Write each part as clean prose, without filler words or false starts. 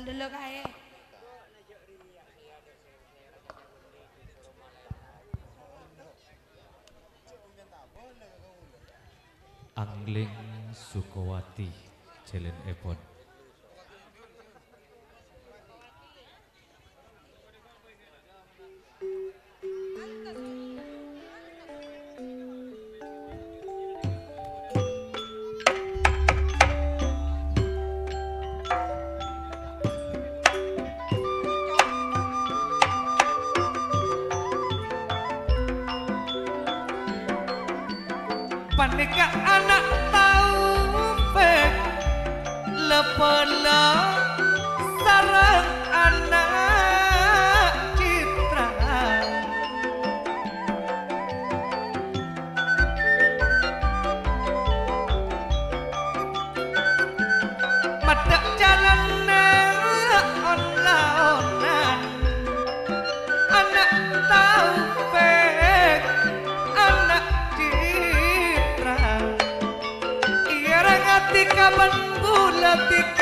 Ndelok kae. Angling Sukowati Jelen Epon. Panika anak Taufik lepela sareng anak Citra madak jalana on-laonan anak Taufik anak tikaban bulat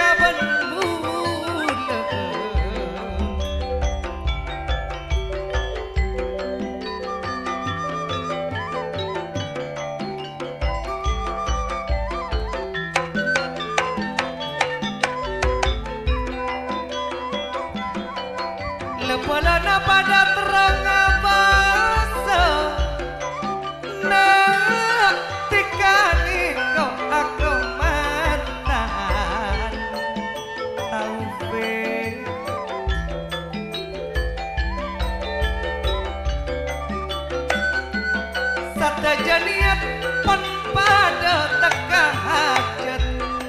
lepelana pada terang abasa nah tikani kau aku Sadaja niat pun pada teka hajat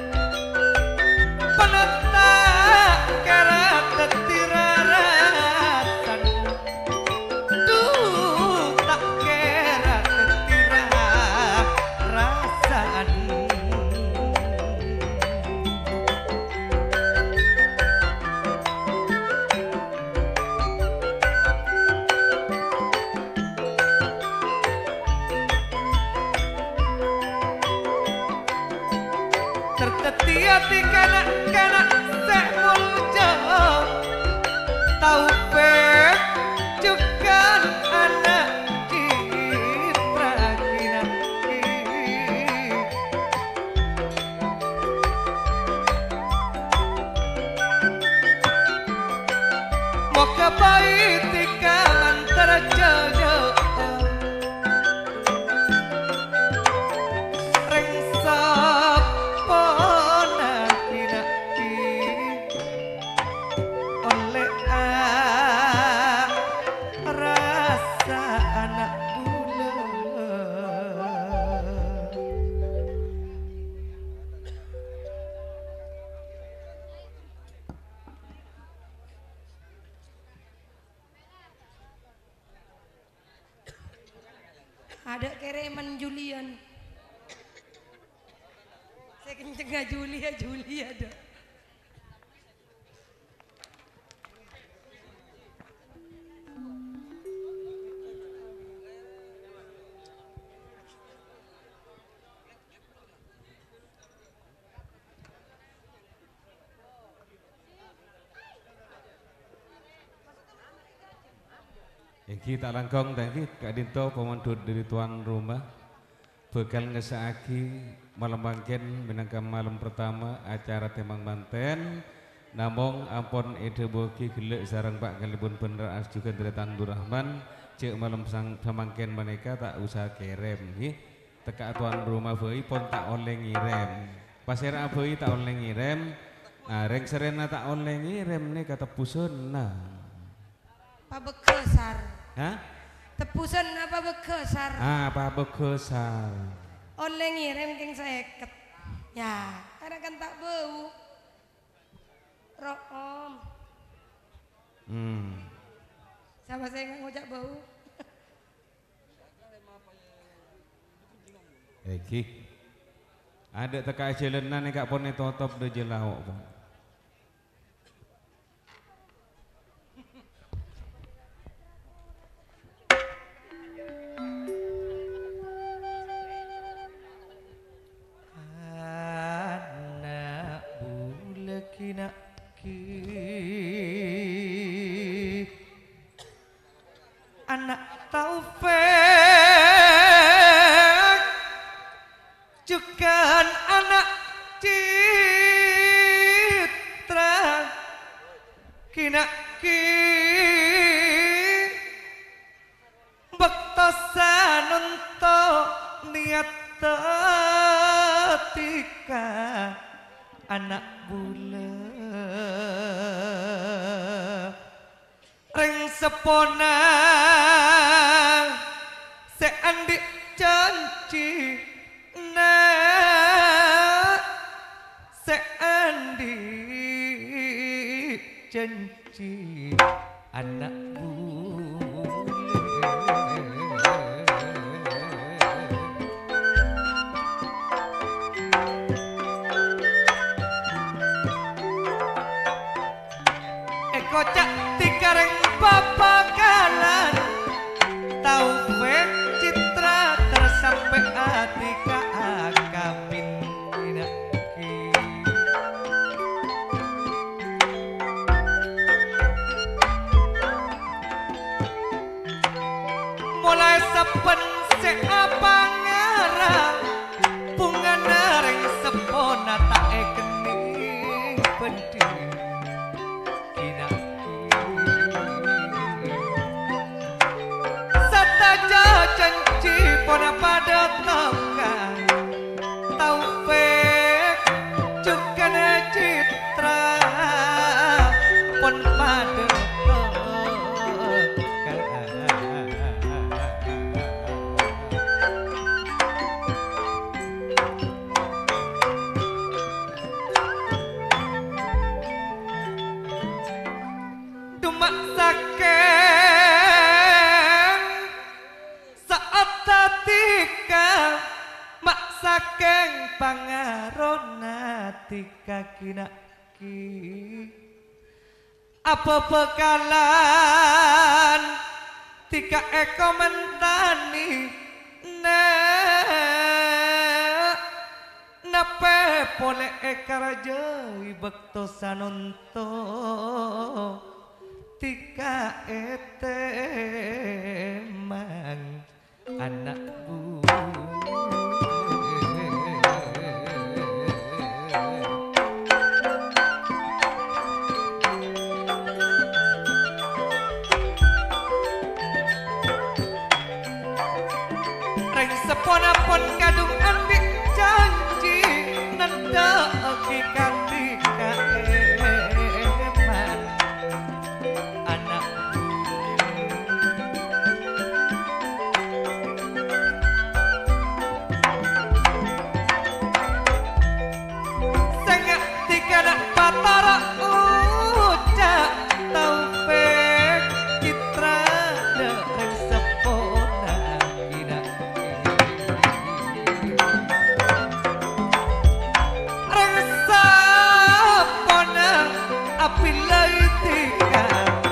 peneta kera tetiraratan duh tak kera tetirarasaan terteti kana semulja Taufik juga anak Citra kinaki moga baik tika antara jaga Ada kereman Julian. Saya kenceng Julia ada. Kita langkong tadi Kak Dinto pemandu dari tuan rumah bekal ngesaaki malam bangken minangka malam pertama acara Temang Manten namong ampun ide boki gelek sarang Pak Kalibun bener as juga dari Tandur Rahman cek malam sang pemangken maneka tak usah kerem nggih teka tuan rumah beui pun tak oleh ngirem pasera beui tak oleh ngirem nah reng serena tak oleh ngirem nih kata pusun nah Pak Bekesar. Hah? Tebusan apa bekesar? Apa bekesar? Oleh ngirim keng seket. Ya, karena kan tak bau. Rokom. Sama saya nggak ngocak bau. Eki. Ada teka jelenan nih kak pone totop de jelau. Anak bulek nak ki ngata tika anak bule ring sepona seandi janji na seandi janji anak kocak tikareng papakalan Taufik Citra tersampai hati keakapin inaki mulai saben seapa ngarang bunga naring sepona tak ekening penting janji pada pada tekan Taufik juga Citra pun pada tekan dumak sakit saking pangarona tika kinaki apa bekalan tika eko mentani nape pole ekaraja ibekto sanonto tika etemang anak bu sepona pon kadung ambil janji nanda aki katika eman anak sengak tika nak patara ucap Taufik Citra dereng sepona kina apilai tika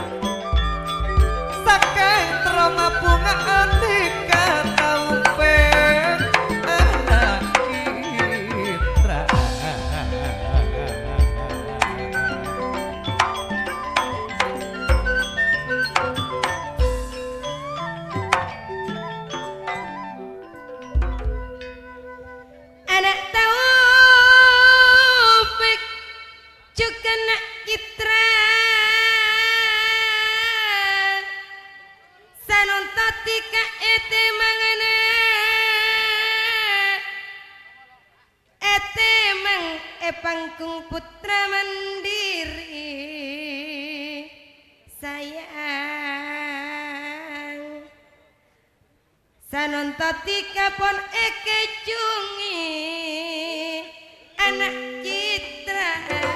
saking trauma bunga atika Taufik anak Citra anak Taufik juga nak Citra sanonto tika ete mangana ete mang pangkung putra mandiri sayang sanonto tika pon eke cungi anak Citra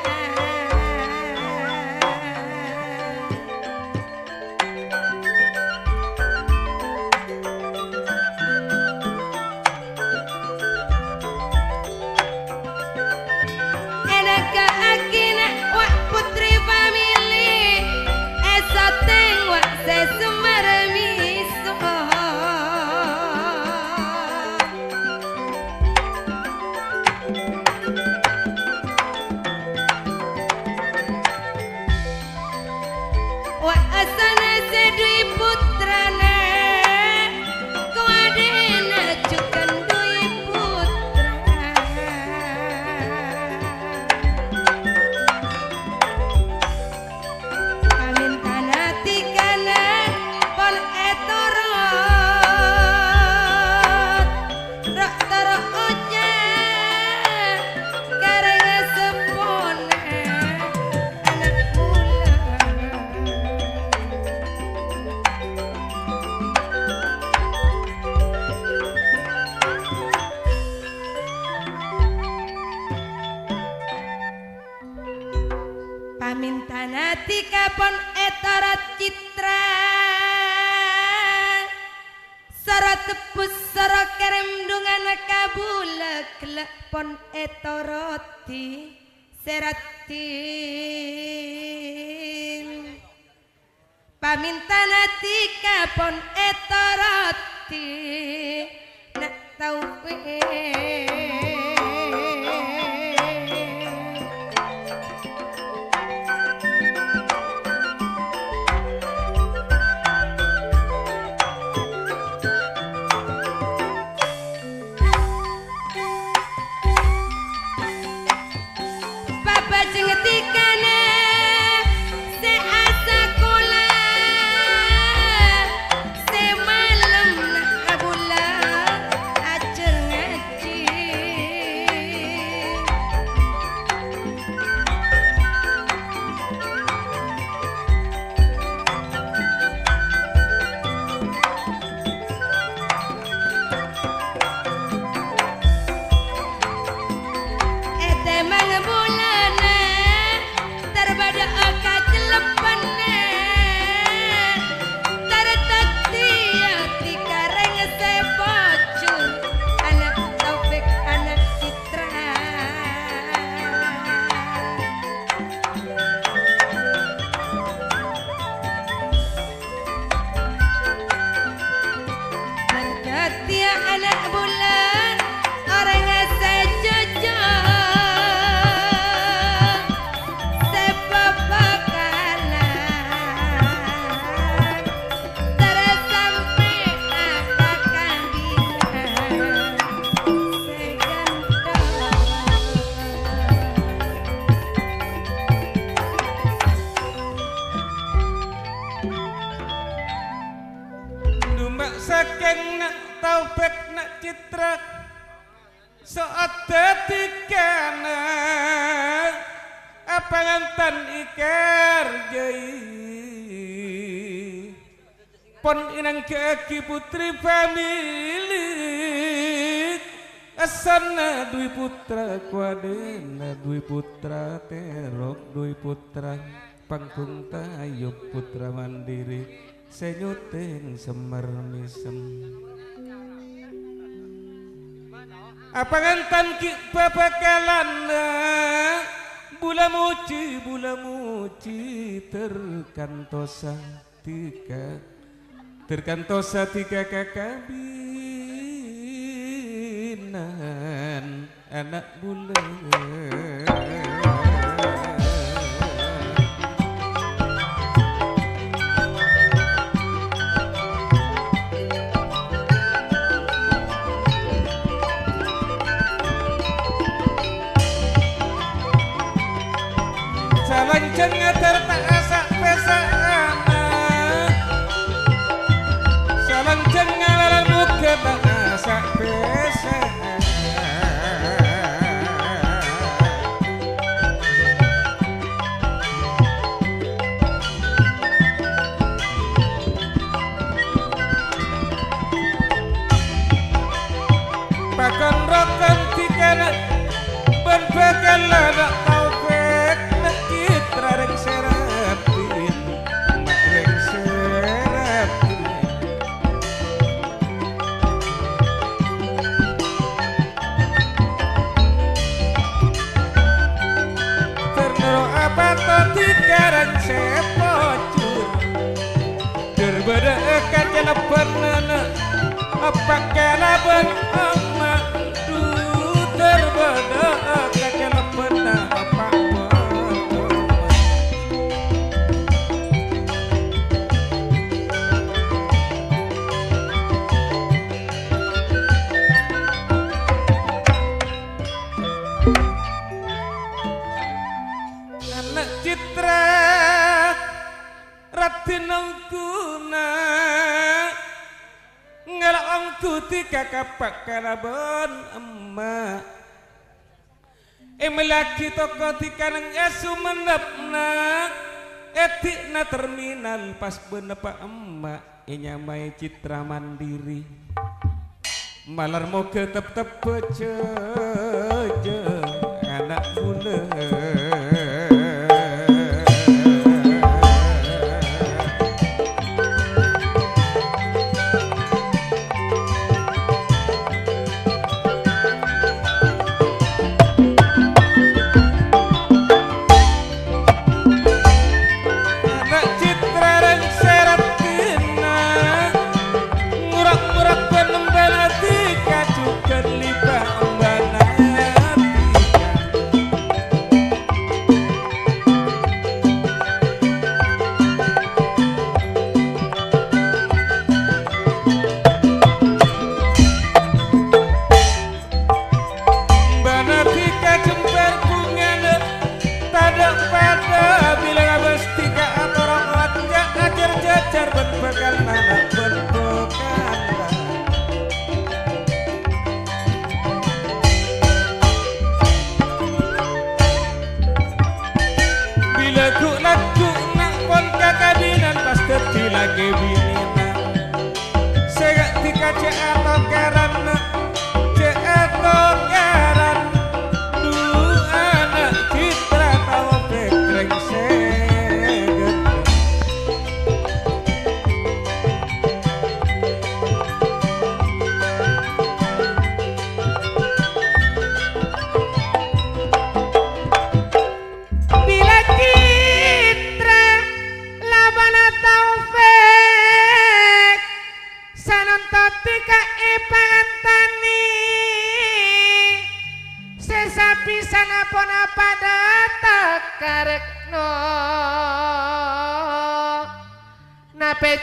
putri famili esoteng wak sesumaramiso pon etarat citra sara tebus sara kerem dungan kabula kelak pon etoroti seratin pamintana tika pon etoroti nak taufiq saking nak taufik nak citra saat detikana apa ngantan iker jai pon inang kaki putri famili asana dui putra kuadena dui putra terok dui putra pangkung tayub putra mandiri senyuting semar misem apa ngantan ki babakalan bula muci terkantosa tiga kakabinan anak bulan Salanceng tertasa pesana Salanceng ngalar muka tertasa pesana Pakon rokon tikana ben bakal ada reng serapin mak reng serapin ternero apa tadi karang sepocur terbeda kacana pernana apa kalaban emak du terbeda kacana pernah apa Ratinangkuna ngalangku tika kapak karaban emak emelaki toko tika nang asu menepna etik na terminal pas benepa emak inyamai citra mandiri malar mau ketep-tep pece anak bulan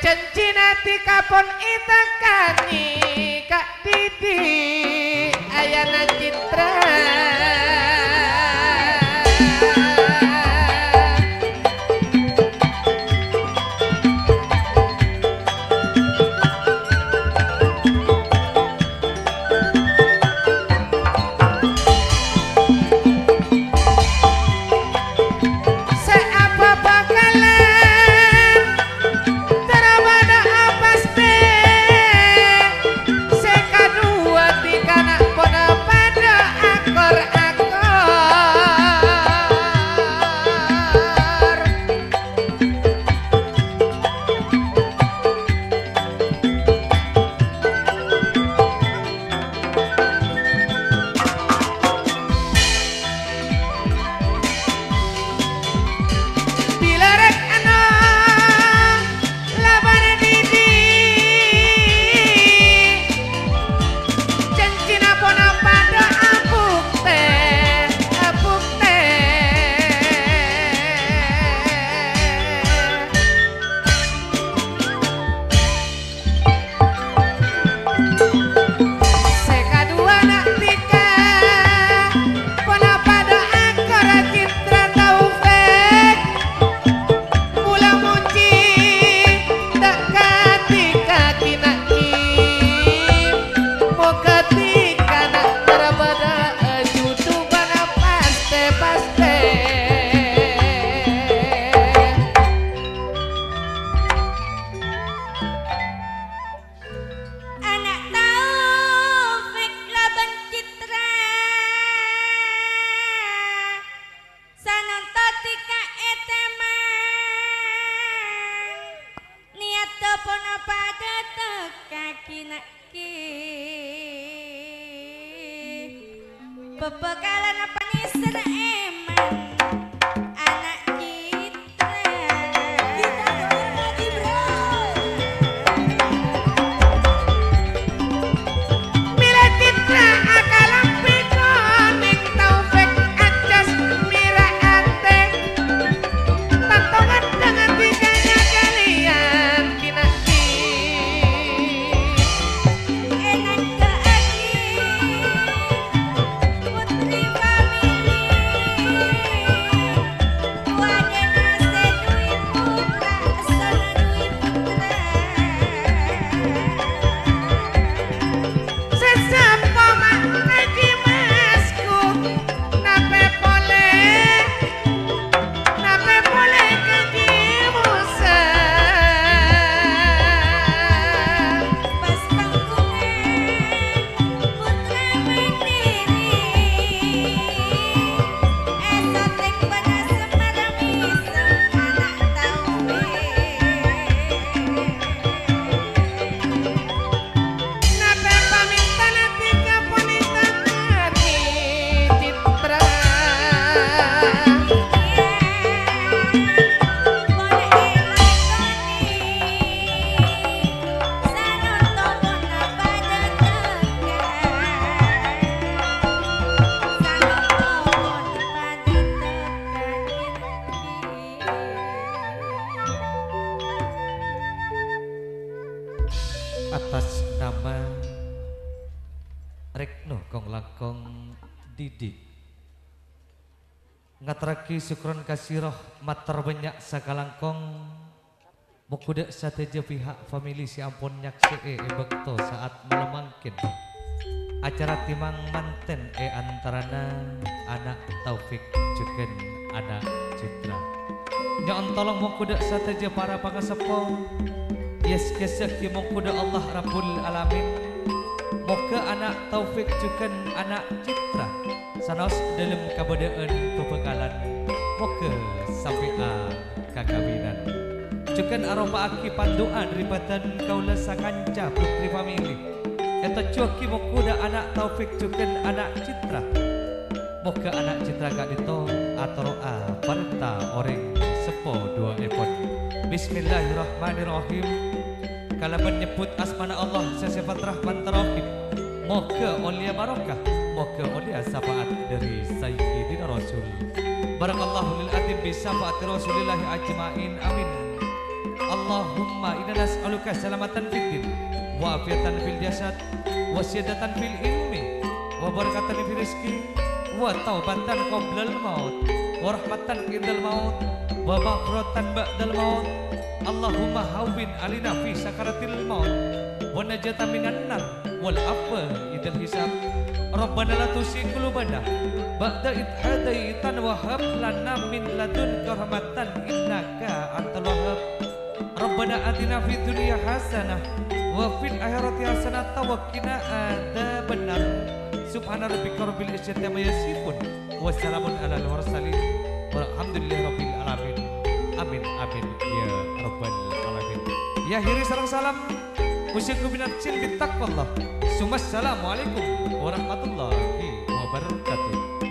Cencina tikapon itakani Kak Didi Ayana Citra Bebekalan apa nih sereman anak kita lagi bro Mila Citra akalam pikoning Taufik acas mira ante Tantongan dengan tiganya kalian kinaki enak keaki putri famili wadena seduit putra sana duit putra Sesampo makna jimasku Nape boleh kejimusa pas pangkungan putra mandiri esotek pada semalam iseng anak Nape pamintana tiga ponita kani Citra Atas nama Rekno Kong Langkong Didi ngatraki syukron kasirah mater banyak sakalangkong mukuda sateja pihak famili si ampun nyaksi bekto saat melemangkin acara timang manten antarana anak Taufik juga anak Citra nyon tolong mukuda sateja para pangasepo yes kesek mukuda Allah Rabbul Alamin moga anak Taufik juga anak Citra sanos dalam kabadaan pebekalan moga sampai kakawinan juga aropa aki pandoa daripada kaula sakanca putri famili eta cuaki moga anak Taufik juga anak Citra moga anak Citra gak dito atoroa parta orang sepo dua epon Bismillahirrahmanirrahim kalaban nyebut asmana Allah sesifat rahman terahim moga olia barokah moga olia syafaat dari Sayyidina Rasul barakallahu lil atim bi syafaati Rasulillahi ajmain amin Allahumma inna nas'aluka salamatan fid din wa afiatan fil jasad wa siyadatan fil ilmi wa barakatan fil rizqi wa taubatan qoblal maut wa rahmatan indal maut wa maghfiratan ba'dal maut. Allahumma hawwin alina fi sakaratil maut wa najatan minan nar wal afwa idal hisab. Rabbana la tuzigh qulubana ba'da idh hadaitana wa hab lana min ladunka rahmatan innaka antal wahhab. Rabbana atina fid dunya hasanah wa fil akhirati hasanah wa qina adzabannar. Subhana rabbika rabbil izzati amma yasifun wa salamun alal mursalin walhamdulillahi rabbil alamin. Amin amin ya rabbal alamin. Ya akhiri sareng salam usyukur binatsin bitaqwallah. Assalamualaikum warahmatullahi wabarakatuh.